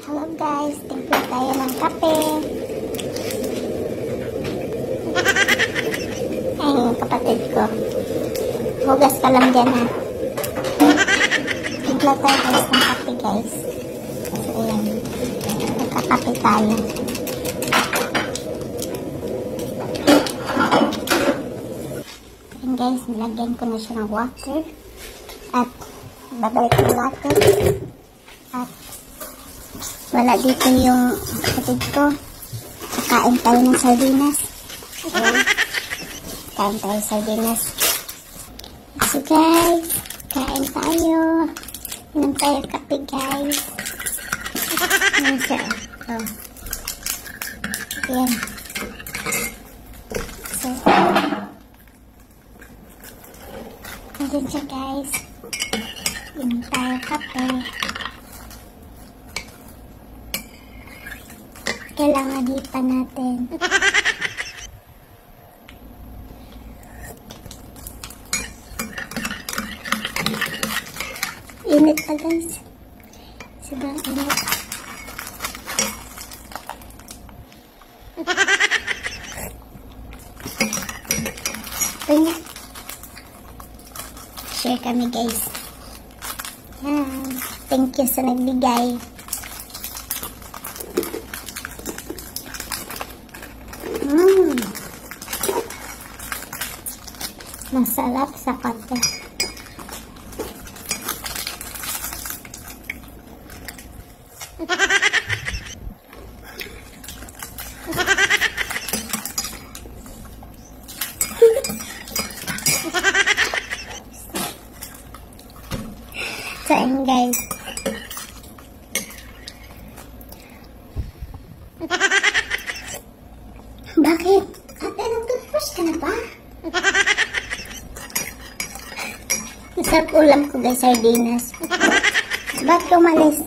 Hello guys, timpla tayo ng kape. Ay, kapatid ko. Hugas ka lang dyan ha. Timpla tayo guys ng kape guys. So ayan, magkakape tayo. Ayan guys, nilagyan ko na siya ng water. At babalik ng water. At wala dito yung kapatid ko. Kain tayo ng sardinas. Ayan. Kain tayo sardinas. So guys, kain tayo. Inom tayo kape guys. Ayan siya. Oh. Ayan. So, ayan siya guys. Inom tayo kape. Kailangan hipan natin. Init pa guys. Sobrang init. Share kami guys. Yan. Thank you sa nagbigay. Masarap sa kape. So, ayan guys. Bakit? Ate, nag-toothbrush ka na ba? Masarap ulam ko guys, sardinas. Ba't ka umalis?